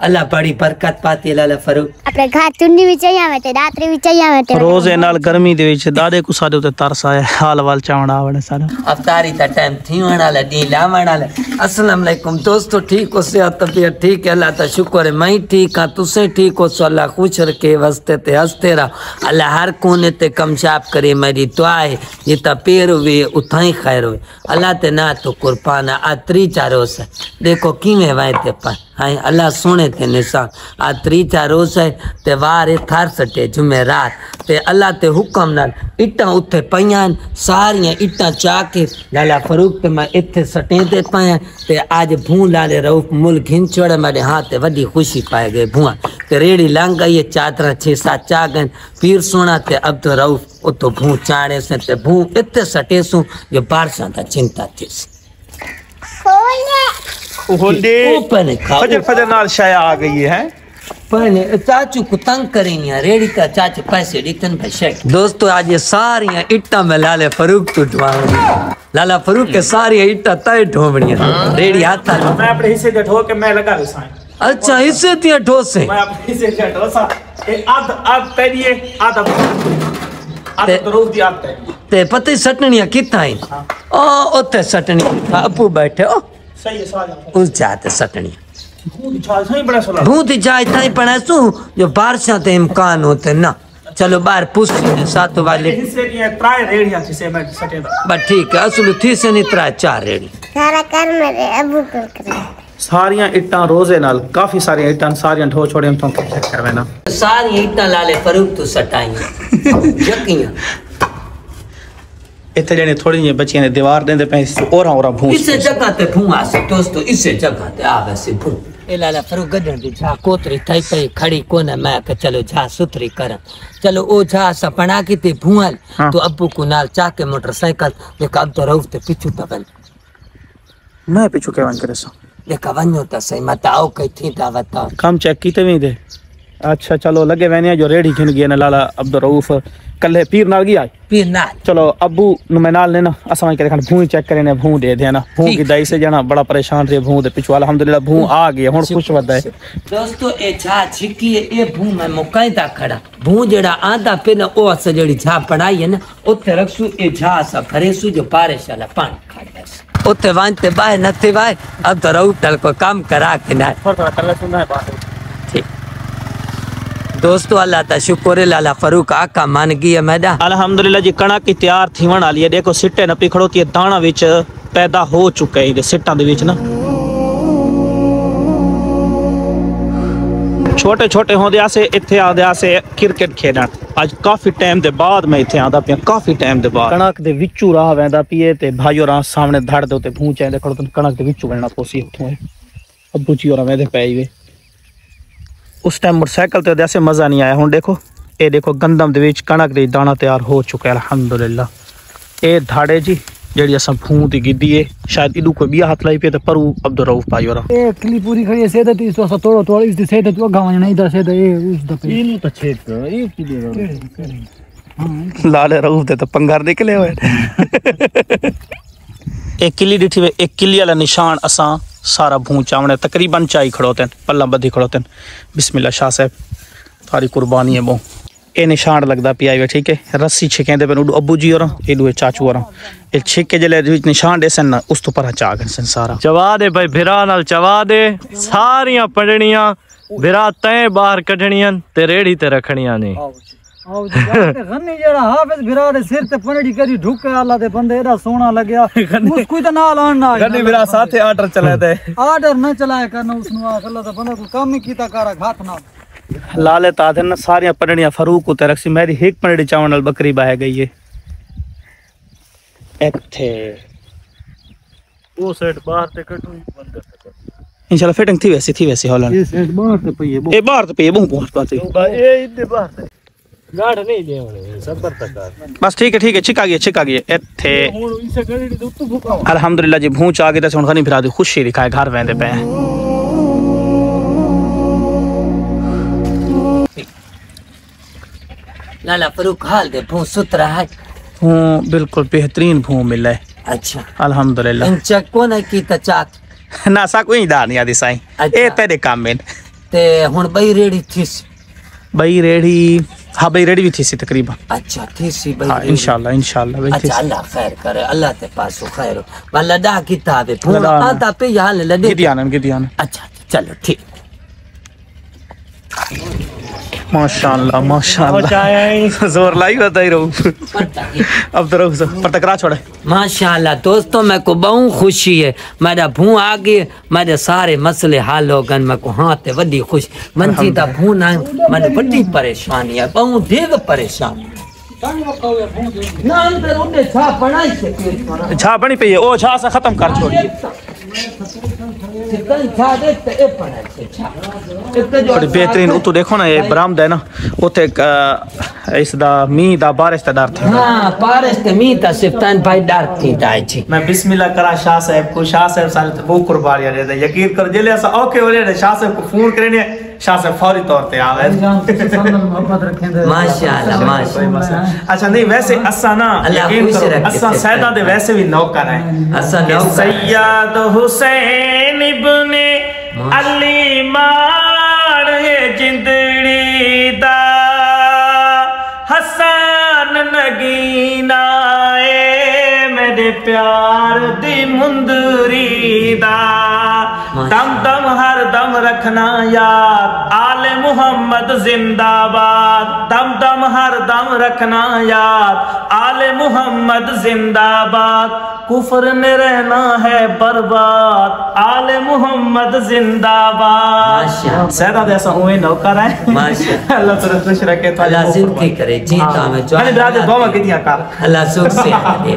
अल्लाह बड़ी बरकत पाती लाला फरूक अपने घर चुन्नी भी चाहिए बैठे रात्रि भी चाहिए बैठे रोज नाल गर्मी दे विच दादे को साडे उते तरस आया हाल वाल चावणा आवणे सारा अफ्तारी दा टाइम थी वाला डी लावण वाला अस्सलाम वालेकुम दोस्तों ठीक हो से तबीयत ठीक है अल्लाह ता शुक्र है मैं ठीक हां तुसे ठीक हो सो अल्लाह खुश रखे वस्ते ते हंसते रहो अल्लाह हर कोने ते कमशाब करे मेरी दुआ है ये ता पैर हुए उठाई खैर हुए अल्लाह ते ना तो कुर्बान आ 3-4 रोज देखो किवें वायते पर हाय अल्लाह सोने ते निशान आ 3-4 रोज है ते वार थार सटे जुमेरात ते अल्लाह ते हुक्म नाल इट्टा उत्थे पईयां सारियां इट्टा चाके लाला फरूक ते मैं इत्थे सटे ते पाया ते आज भूं लाले रऊफ मुल घिन छोड़े मेरे हाथ ते वडी खुशी पाए गए भूआ ते रेड़ी लंग गई ये चादर 6-7 चागन पीर सोना ते अब तो रऊफ उतो भूं चाड़े से ते भूं इत्थे सटे सु ये बारसा दा चिंता थी फजर नाल शाया आ गई है पहले चाचू को तंग करेंगे रेडी का चाचे पैसे डिक्टन पे शेक दोस्तों आज ये सारियां इट्टा में लाले फरूक टूटवाऊंगी लाला फरूक के सारी इट्टा तय ढोबड़ियां रेडी आता मैं अपने हिस्से दे ठो के मैं लगा दूं अच्छा हिस्से दिया ठोसे मैं अपने हिस्से दे ठोसा ए आध पेरिए आधा तो रोज दी आते ते पते सटनियां किथा है ओ ओते सटनी अपू बैठे ओ सही है सारा उस जाते सटनियां भूत जाए थाई पड़ासू जो बारिशा ते इम्कान होते ना चलो बाहर पूछ सात वाले हिस्से की त्राय रेड़ियां थी से मैं सटेदा बस ठीक है असल थी से नहीं 3-4 रेड़ी सारा कर मेरे अबू कर सारियां इट्टां रोजे नाल काफी सारी इट्टां सारियां ठो छोड़े हम तो चेक करवेना सारी इट्टां लाले फरूक तो सटाई यकीन इतने जने थोड़ी जी बच्चियां ने दीवार देंदे पे और भूस इसे जगह ते भूआ से दोस्तों इसे जगह ते आ वैसे भू ए लाला फरूक गडन दी झा कोतरी थई पे खड़ी कोने मैं के चलो झा सुथरी कर चलो ओ झा सपना की ते भूल तो अब्बू को नाल चाके मोटरसाइकिल लेके अब तो रऊफ ते पिछु तबन मैं पिछु के वन करे सो लेके वन्यो त सही मत आओ कई थी दावत काम चेक कीते भी दे अच्छा चलो लगे वैनिया जो रेडी खिन गया ना लाला अब्दुल रऊफ कल पीर नाल गया पीर नाल चलो अब्बू मैं नाल ने ना असा के भूं चेक करे ने भूं दे देना भूं की दाई से जाना बड़ा परेशान रहे भूं दे पिछु अल्हम्दुलिल्लाह भूं आ गया हुन खुश वदा है दोस्तों ए झा छिकी ए भूं में मुकायदा खड़ा भूं जेड़ा आंदा पे ओ अस जेड़ी झा पढ़ाई है ना ओते रखसु ए झा सा भरेसु जो पारेशाला पानी खाड़स ओते वांते बाय नते बाय अब तो रऊ टल को काम करा के ना थोड़ा सुनना है बात ठीक दोस्तों अल्लाह ता शुक्र है लाला फरूक आका मान गई है मैदा अल्हम्दुलिल्लाह जी कणक की तैयार थीवण वाली है देखो सिट्टे न पिखड़ो ती दाना विच पैदा हो चुका है ये सिट्टां दे विच ना छोटे छोटे होंदे आसे इत्थे आंदे आसे क्रिकेट खेलण आज काफी टाइम दे बाद मैं इत्थे आंदा पिया काफी टाइम दे बाद कणक दे विचू राह वेंदा पिए ते भाईयो राह सामने धड़ दे उते भूं चांदे खड़ो तन कणक दे विचू वणना पोसी उठो अब्बू जी और वेंदे पई वे उस टाइम मोटरसाइकिल ते ऐसे मजा नहीं आया हुन देखो ये देखो गंदम दे विच कणक दे दाना तैयार हो चुका है अल्हम्दुलिल्लाह ए धाड़े जी जेड़ी असा फूं दी गिद्दी है शायद इदू कोई बिया हाथ लाई पे ते परू अब्दुल रऊफ भाई और ए किली पूरी खड़ी है सेदा ती तो तोड़ो तोड़ इस सेदा तो गावन नहीं दा सेदा ए उस दपे इनु तो छेक ए किली लाले रऊफ दे तो पंगार निकले हुए एक किली डिठी वे एक किली वाला निशान असा सारा भूं चावने तकरीबन चाई खड़ोते पल्ला बधी खड़ोते बिस्मिल्लाह शाह साहब थारी कुर्बानी है बो ए निशान लगदा पिया वे ठीक है रस्सी छिकेंदे पे अब्बू जी और एडू चाचू और ए छिके जले निशान देसन ना उस तो पर चा गन सारा चवा दे भाई भिरा नाल चवा दे सारियां पड़नियां भिरा तय बाहर कढणियां ते रेड़ी ते रखणियां ने आओ गन्नी जेड़ा हाफिज भिरा दे सिर ते पनड़ी करी ढुके अल्लाह दे बंदे एड़ा सोना लगया उस कोई तो नाल आना गन्नी भिरा साथे ऑर्डर चलाए दे ऑर्डर न चलाए करना उसनु अल्लाह दा बंदा को काम ही कीता कर हाथ ना लाले तादन ना सारियां पनड़ियां फरूक उते रखसी मेरी एक पनड़ी चावण नाल बकरी बाहे गई है इथे वो साइड बाहर ते कटू बंद कर इंशाल्लाह फिटिंग थी वैसी हॉलैंड ये साइड बाहर ते पई है ए बाहर ते पई है बहुत बात है ए इधर बाहर ते गाड़ नहीं देवणे सबर तक बस ठीक है छिका गया इथे हुन इसे गड़ी दे उत्तु भूखा अल्हम्दुलिल्लाह जी भूं चा गए ते हुन खनी फिरा दी खुशी दिखाए घर वेंदे पे लाला फरूक हाल दे भूं सुतरा है भूं बिल्कुल बेहतरीन भूं मिला है अच्छा अल्हम्दुलिल्लाह इन चेक को नहीं की त चाक ना सा कोई दान याद साईं ए तेरे काम में ते हुन बई रेडी थी सी भाई रेडी हाँ भाई रेडी भी थी सी तकरीबन अच्छा थी सी बई हाँ रेडी। इंशाल्लाह भाई अच्छा अल्लाह खैर करे अल्लाह ते पासो खैर हो वल्ला दा किताबे फोन लदा ना। आता पे हाल लदे गिदियान अच्छा चलो ठीक माशाल्लाह जोर लाई होता ही रहूं अब तो रहो पर टकरा छोड़े माशाल्लाह दोस्तों मैं को बहुत खुशी है मेरा भू आ गए मेरे सारे मसले हल हो गए मैं को हाँ ते वड्डी खुश मन जी दा भू ना मन बड़ी परेशानी है बहुत देग परेशान ना अंदर उन्हें छा बनाई से छा बनी पई है ओ छा सा खत्म कर छोड़िए चिकन छा दे ते ए बनाई से छा बड़ी बेहतरीन उतो देखो ना ये बरामद है ना उते इस दा मी दा बारिश दा डर था हाँ पारस ते मी ता सिफ्तान भाई डर थी दाई छी मैं बिस्मिल्लाह करा शाह साहब को शाह साहब साले तो बहुत कुर्बानियां दे यकीन कर जेले ऐसा ओके हो रे शाह साहब को फोन करने शाह साहब फौरी तौर पे आवे माशाल्लाह माशाल्लाह अच्छा नहीं वैसे असा ना यकीन करो असा सैदा दे वैसे भी नौकर है असा नौकर सैयद हुसैन इब्ने अली मान है जिंदड़ी दा हसन नगीना ए मेरे प्यार दी मुंदरी दा दम दम हर दम रखना याद आले मोहम्मद जिंदाबाद दम दम हर दम रखना याद आले मोहम्मद जिंदाबाद कुफर में रहना है बर्बाद आले मोहम्मद जिंदाबाद माशाल्लाह सैदा जैसा हुए नौकर है माशाल्लाह अल्लाह तेरे खुश रखे तो अल्लाह जिंदगी करे जीता में जो अरे राज बाबा कितिया कर अल्लाह सुख से दे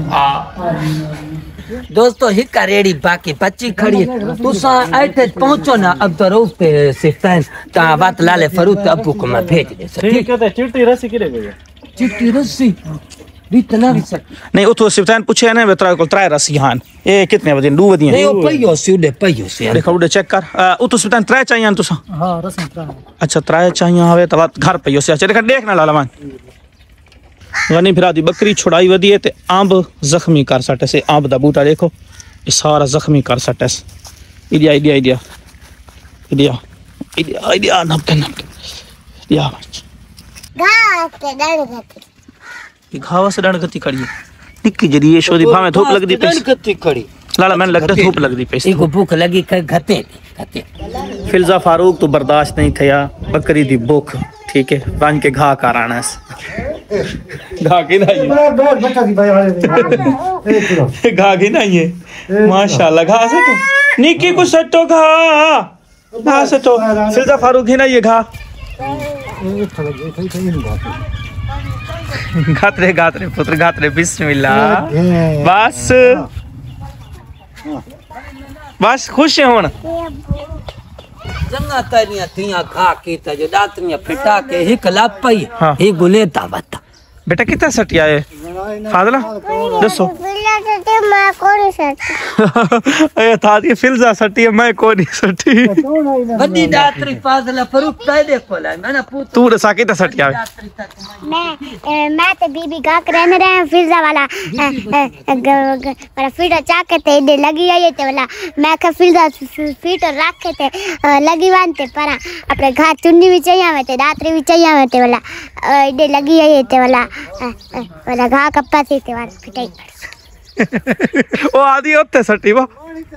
दोस्तों हिक्का रेडी बाकी बच्ची खड़ी तुसा ऐते पहुंचो ना अब तो रोज पे सिफ्तान ता बात लाले फरूक अब्बू को मैं भेज दे ठीक है चिट्टी रसी किरे गई चिट्टी रस्सी भी तना भी सक नहीं उतो सिफ्तान पूछे ने बेतरा को त्रै रसी हान ए कितने बजे दो बजे नहीं ओ पयो सीधे पयो से देखो उडे चेक कर उतो सिफ्तान त्रै चाहिए तुसा हां रसम त्रा अच्छा त्रै चाहिए हवे त घर पयो से अच्छा देख ना लाला मान गनी फिरा दी बकरी छुड़ाई वदी है ते आंब जख्मी कर सटे से आंब दा बूटा देखो ये सारा जख्मी कर सटे इडिया इडिया इडिया इडिया इडिया इडिया नपके इडिया घास के डर गती ये घावा से डंड गति कड़ी निक्की जदी ये शोदी भावे धूप लग दी पे कत्ती खड़ी लाला मैंने लगता धूप लग दी पे इको भूख लगी घते घते फिल्जा फारूक तो बर्दाश्त नहीं थया बकरी दी भूख ठीक है बन के घा कराना घा के नहीं बच्चा दी भाई वाले घा के नहीं है माशाल्लाह घा से तो निकी कुछ सट्टो घा से तो फिल्जा फारूक ही ना ये घा घातरे पुत्र घातरे बिस्मिल्लाह बस बस खुश है हुन जंगा तरिया थिया खा के त जो दातरिया फिटा के हिक लापई हाँ। ही गुले दावत बेटा कितना सटिया है फादला दसो बिल्ला ते मां कोनी सकती ए था दी फिल्जा सटी है मैं कोनी सटी बड़ी दातरी फाजला फरूक तय देखो ला मैंने पूछ तू दसा कितना सटिया है मैं ते बीबी गा के रहने रहे फिजा वाला पर फिर चाके ते दे लगी आई ते वाला मैं का फिजा फीट रखे ते लगी वानते पर अपने घा चुन्नी भी चाहिए आवे ते दातरी भी चाहिए आवे ते वाला दे लगी आई ते वाला घा कप्पा से ते वाला फिटाई ओ आदि होते सटी वो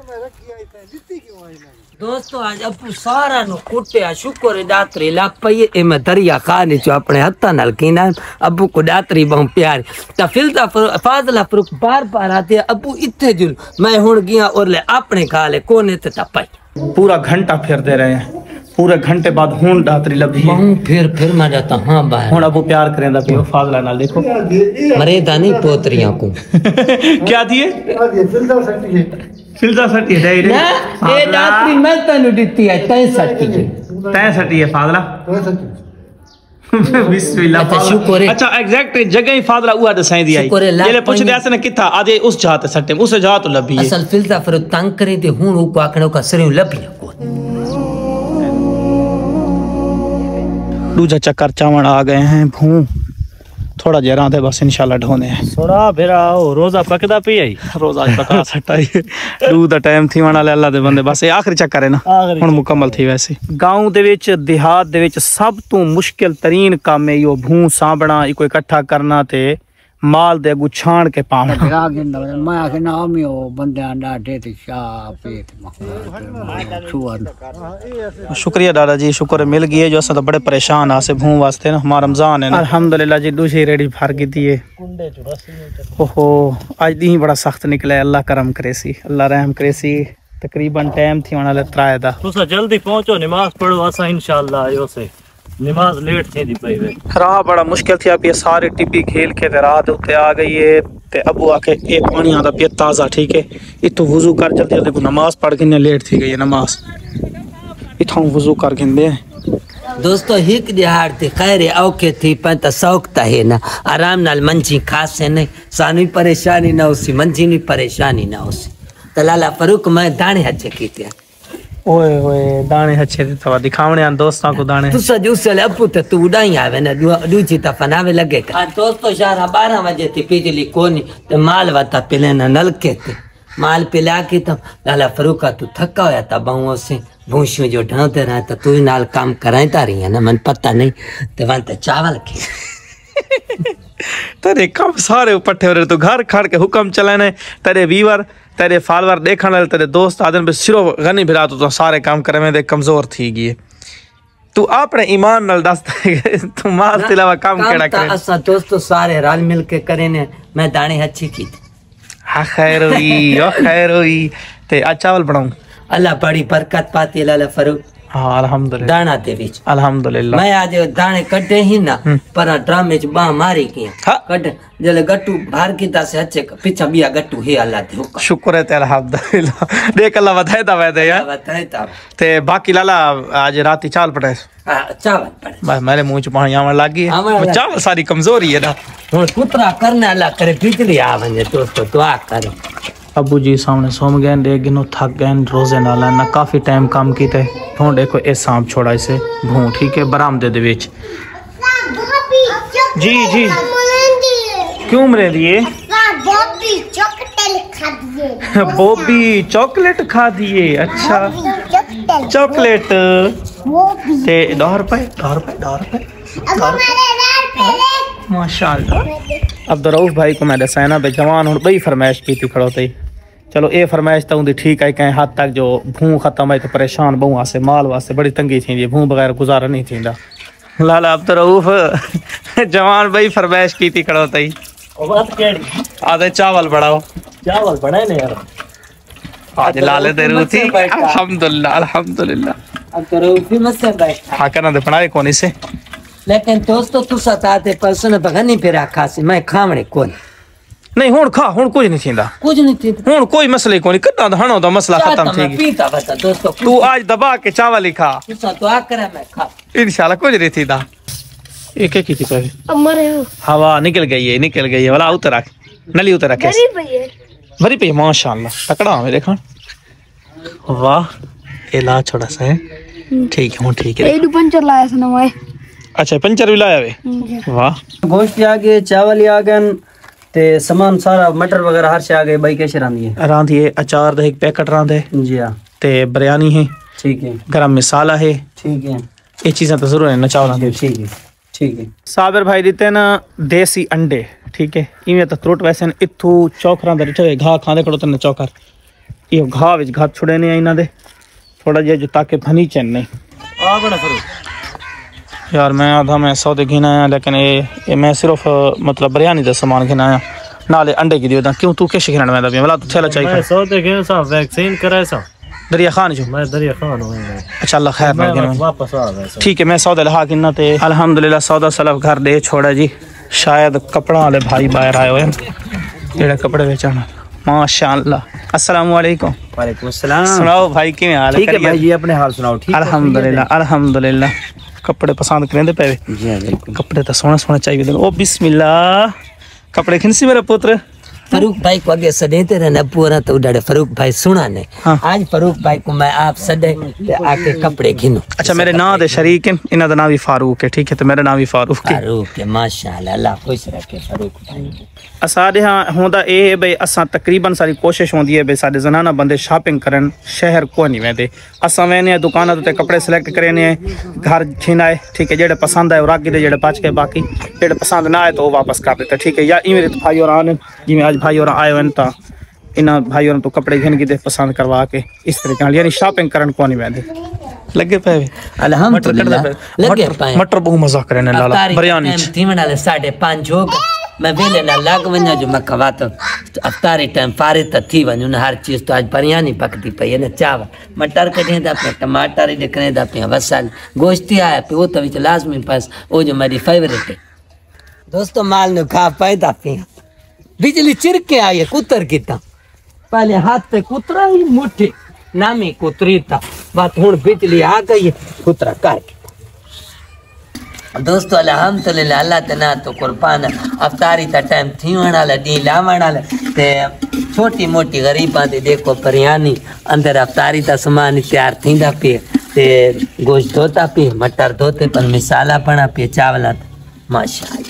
दोस्तों आज अबू सारा नु कुटिया शुक्र है दातरी लापई ए मैं दरिया खाने जो अपने हत्था नाल कीना अबू को दातरी बहुत प्यार ता फिल्जा फाजला फरूक बार आते अबू इथे जुल मैं हुन गया और ले अपने खाले कोने ते तपई पूरा घंटा फिर दे रहे हैं पूरे घंटे बाद हुन दातरी लभी है बहुत फिर मैं जाता हां बाहर हुन अबू प्यार करेंदा पियो फाजला नाल देखो मरेदा नहीं पोतरियां को क्या दिए फिल्जा सटी है ना ए दातरी मैं तनु दित्ती है तय सटी तय सटी है फाजला बिस्मिल्लाह अच्छा, शुक्र है। अच्छा एग्जैक्ट जगह ही फादला हुआ दसाई दिया शुक्र है, ला ये पूछ दे ऐसे ना किथा आदे उस जात सट्टे उस जात लभी है असल फिल्जा फरूक तंग करे ते हुन को आखणो का सरियो लभी को दूजा चक्कर चावण आ गए हैं भू थोड़ा जिहा रांदे बस इंशाल्लाह ढोने है थोड़ा फिर आओ रोजा पकदा पई आई रोजा पका सटा दूध दा टाइम थी वाला अल्लाह दे बंदे बस ये आखिरी चक्कर है ना हुन मुकम्मल थी वैसे गांव दे विच देहात दे विच सब तो मुश्किल तरीन काम है यो भूं सांभना इको इकट्ठा करना ते माल दे अगू छाण के पावना मैं आखे नाम ही बंदे डाटे ते शाह पेट शुक्रिया दादा जी शुक्र मिल गई है जो असा तो बड़े परेशान आसे भूं वास्ते ना हमारा रमजान है ना अल्हम्दुलिल्लाह जी दूसरी रेडी भर की थी है ओहो आज दी बड़ा सख्त निकले अल्लाह करम करे सी अल्लाह रहम करे सी तकरीबन टाइम थी वाला त्राए दा तुसा जल्दी पहुंचो नमाज पढ़ो असा इंशाल्लाह आयो से नमाज लेट थी दी पई वे राह बड़ा मुश्किल थी आप ये सारे टिब्बी खेल के ते रात उत्ते आ गई है ते अबू आके ए पानी आदा पिया ताजा ठीक है इतो वुजू कर जल्दी जल्दी नमाज पढ़ के लेट थी गई है नमाज इथों वुजू कर गिंदे दोस्तों हिक दिहाड़ ते खैर औखे थी पर त शौक त है ना आराम नाल मंजी खास है नहीं सानी परेशानी ना उसी मंजी नी परेशानी ना उसी त लाला फरूक मैं दाने हचे कीते ओए ओए दाने अच्छे थे थवा दिखावने आन दोस्तां को दाने तू सजू से अपू ते तू उड़ाई आवे ना दूजी त फनावे लगे का दोस्तों शारा 12 बजे थी बिजली कोनी ते माल वता पिले ना नलके ते माल पिला के तो लाला फरूका तू थका होया था बहुओं से भूसियों जो ढांते रहा तो तू नाल काम कराता रही है ना मन पता नहीं तो वहां ते चावल खे तेरे कम सारे पट्टे हो रहे तू घर खड़ के हुक्म चलाने तेरे वीवर तेरे फॉलोअर देखने तेरे दोस्त आदन पे सिर्फ गनी भिरा तो सारे काम करे में दे कमजोर थी गई तू अपने ईमान नाल दस तू माल के अलावा काम केड़ा करे असा दोस्तों सारे रल मिल के करे ने मैं दाने अच्छी की हां खैर हुई ते आज चावल बनाऊं अल्लाह बड़ी बरकत पाती लाला फरूक हां अल्हम्दुलिल्लाह दाना दे विच अल्हम्दुलिल्लाह मैं आज दाने कटे ही ना पर ड्रामे च बा मारी की कट जले गट्टू भार की ता से अच्छे पीछा बिया गट्टू है अल्लाह दे हुक्म शुक्र है तेरा अल्हम्दुलिल्लाह देख अल्लाह बताए दा वैदे यार बताए ता ते बाकी लाला आज रात चावल पड़े चावल पड़े बस मेरे मुंह च पानी आवन लग गई चावल सारी कमजोरी है ना हुन कुतरा करने अल्लाह करे बिजली आ वने दोस्तों दुआ कर अबू जी सामने सोम गए देख गिनो थक गए रोजे नाला ना काफी टाइम काम कीते हुन देखो ए सांप छोड़ा इसे भूं ठीक है बरामदे दे विच जी जी क्यों मरे दिए बॉबी चॉकलेट खा दिए अच्छा चॉकलेट ते 10 रुपए माशाल्लाह अब्दुल भाई को मैं दसाना बे जवान हुन बई फरमाइश की थी खड़ो तई चलो ए फरमाइश तो ठीक है कहीं हद तक जो भूं खत्म है तो परेशान बहु वास्ते माल वास्ते बड़ी तंगी थी भूं बगैर गुजारा नहीं थींदा लाला अब्दुल जवान बई फरमाइश की थी खड़ो तई बात केड़ी आधे चावल बढ़ाओ चावल बनाए ने यार आज लाले दे रूथी अल्हम्दुलिल्लाह अब तो फिर मत से बैठ हां करना दे बनाए कोनी से लेकिन दोस्तों तू सताते पर्सन बगनी फिरा खासी मैं खावणे कोन नहीं हुन खा हुन कुछ नहीं थींदा कुछ नहीं थी हुन कोई मसले कोनी कदा हणो दा मसला खत्म थी गई पीता बता दोस्तों तू आज दबा के चावल ही खा तू दुआ करे मैं खा इंशाल्लाह कुछ नहीं थींदा एक एक की पे अमरे हवा निकल गई है वाला उतर रख नली उतर रख भरी पे माशाल्लाह तकड़ा है देखा वाह ये ला छोड़ा सा है ठीक है ठीक है एडू पंचर लाया सना मैं अच्छा पंचर भी लाया वे वाह गोश्त आ गए चावल आ गए ते सामान सारा मटर वगैरह हर शे आ गए भाई कैसे रांधी है रांधी है अचार दा एक पैकेट रांधे जी हां ते बिरयानी है ठीक है गरम मसाला है ठीक है ये चीजें तो जरूर है ना चावल ठीक है साबिर भाई देते ना देसी अंडे ठीक है इवें तो त्रुट वैसे इथू चौखरा दे रिठे घा खांदे खड़ो तने चौकर ये घा विच घा छुड़े ने इना दे थोड़ा जे जो ताके फनी चन नहीं आ बड़ा करो यार मैं आधा मैं सौदे घिना आया लेकिन ये मैं सिर्फ मतलब बिरयानी दा सामान घिना आया नाले अंडे की दियो दा क्यों तू कैसे घिना मैं वाला तू थैला चाहिए मैं सौदे के सा वैक्सीन कराए सा दरिया खान जो मैं दरिया खान हूं अच्छा अल्लाह खैर मैं मैं वापस आ गया ठीक है मैं सौदा लहा गिनना ते अल्हम्दुलिल्लाह सौदा सलफ घर दे छोड़ा जी शायद कपड़ा वाले भाई बाहर आए हुए जेड़ा कपड़े बेचना माशाअल्लाह अस्सलाम वालेकुम वालेकुम अस्सलाम सुनाओ भाई की हाल ठीक है भाई जी अपने हाल सुनाओ ठीक अल्हम्दुलिल्लाह कपड़े पसंद करेंदे पे जी बिल्कुल कपड़े तो सोना सोना चाहिए ओ बिस्मिल्लाह कपड़े खिनसी मेरा पुत्र फरूक भाई को आगे सदेते रहना पूरा तो उड़े फरूक भाई सुना ने हाँ। आज फरूक भाई को मैं आप सदे ते आके कपड़े घिनो अच्छा मेरे नाम दे शरीक हैं इन्हां दा नाम भी फारूक है ठीक है तो मेरा नाम भी फारूक है फारूक के माशाल्लाह अल्लाह खुश रखे फरूक भाई असाडे हाँ होंदा ए है भाई असां तकरीबन सारी कोशिश होंदी है भाई साडे जनाना बंदे शॉपिंग करन शहर को नहीं वेंदे असां वेने दुकान ते कपड़े सिलेक्ट करने घर छिनाए ठीक है जेड़े पसंद आए राखी दे जेड़े बच के बाकी जेड़े पसंद ना आए तो वो वापस कर देते ठीक है या इवें भाई और आने जिवें आज भाई और आए हैं ता इन्हां भाई और तो कपड़े घिन के पसंद करवा के इस तरीके नाल यानी शॉपिंग करन को नहीं वेंदे लगे पे अल्हम्दुलिल्लाह लगे पाए मटर बहु मजा करने लाला बिरयानी थी मनाले 5:30 हो गए मैं वेले ना लग वना जो मैं कवात अफ्तारी टाइम फारे त थी वनु न हर चीज तो आज बिरयानी पकती पई है न चावल मटर कढे दा पे टमाटर ही दिखने दा पे वसल गोश्ती आया पे वो तो विच लाजमी पास वो जो मेरी फेवरेट है दोस्तों माल न खा पैदा पे बिजली चिरके आई है कुतर किता पहले हाथ पे कुतरा ही मुट्ठी नामी कुतरी था बात हुन बिजली आ गई कुतरा कर दोस्तों अल्हम्दुलिल्लाह अल्लाह तना तो कुर्बान अफ्तारी ता टाइम थी वाला दी लावण वाला ते छोटी मोटी गरीबां दे देखो बिरयानी अंदर अफ्तारी ता सामान तैयार थींदा पे ते गोश्त धोता पे मटर धोते पर मिसाला पड़ा पे चावल माशाअल्लाह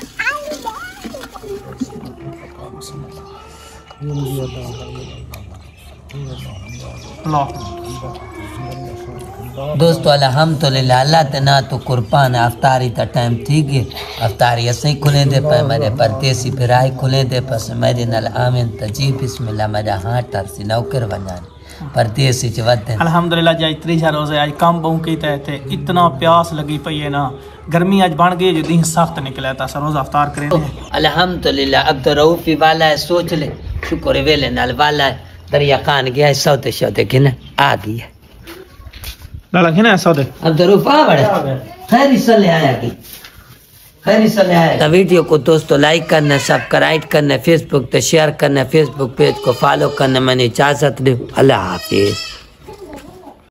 दोस्तों अल्हम्दुलिल्लाह अल्लाह तना तो कुर्बान अफ्तारी ता टाइम थी गए अफ्तारी ऐसे खुले दे पे मेरे परदेसी फिराई खुले दे पस मेरे नल आमिन तजी बिस्मिल्लाह मेरा हाथ तरसी नौकर बनाने परदेसी च वदन अल्हम्दुलिल्लाह जी 3 रोजे आज काम बहु कीता थे इतना प्यास लगी पई है ना गर्मी आज बन गई जो दिन सख्त निकला था रोज अफ्तार करें अल्हम्दुलिल्लाह अब तो रऊफी वाला है सोच ले शुक्र वेले नाल वाला है दरिया खान गया है सौते शौते घिन आ गई है लाला घिन है सौदे अब तो रूपा बड़े खैर सले आया की खैर सले आया वीडियो को दोस्तों लाइक करना सब्सक्राइब करना फेसबुक पे शेयर करना फेसबुक पेज को फॉलो करना मैंने इजाजत दे अल्लाह हाफिज।